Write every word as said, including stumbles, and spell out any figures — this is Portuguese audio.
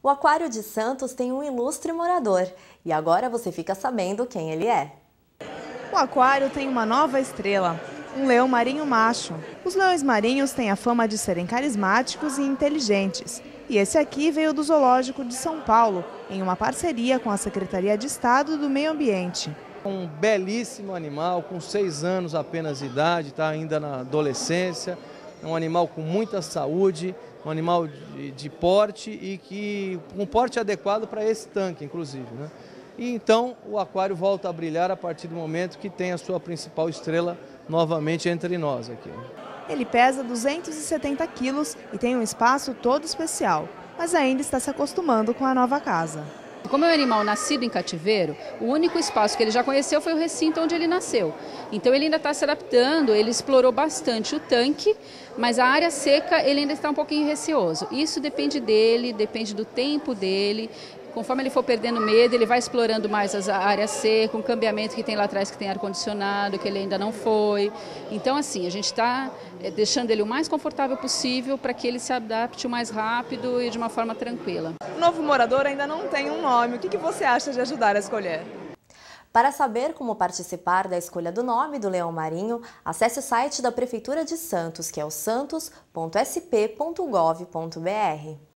O Aquário de Santos tem um ilustre morador e agora você fica sabendo quem ele é. O aquário tem uma nova estrela, um leão marinho macho. Os leões marinhos têm a fama de serem carismáticos e inteligentes. E esse aqui veio do Zoológico de São Paulo, em uma parceria com a Secretaria de Estado do Meio Ambiente. Um belíssimo animal, com seis anos apenas de idade, está ainda na adolescência. É um animal com muita saúde, um animal de, de porte e que um porte adequado para esse tanque, inclusive, né? E então o aquário volta a brilhar a partir do momento que tem a sua principal estrela novamente entre nós aqui. Ele pesa duzentos e setenta quilos e tem um espaço todo especial, mas ainda está se acostumando com a nova casa. Como é um animal nascido em cativeiro, o único espaço que ele já conheceu foi o recinto onde ele nasceu. Então ele ainda está se adaptando, ele explorou bastante o tanque, mas a área seca ele ainda está um pouquinho receoso. Isso depende dele, depende do tempo dele. Conforme ele for perdendo medo, ele vai explorando mais as áreas secas, um cambiamento que tem lá atrás que tem ar-condicionado, que ele ainda não foi. Então, assim, a gente está deixando ele o mais confortável possível para que ele se adapte o mais rápido e de uma forma tranquila. O novo morador ainda não tem um nome. O que você acha de ajudar a escolher? Para saber como participar da escolha do nome do leão marinho, acesse o site da Prefeitura de Santos, que é o santos ponto s p ponto gov ponto br.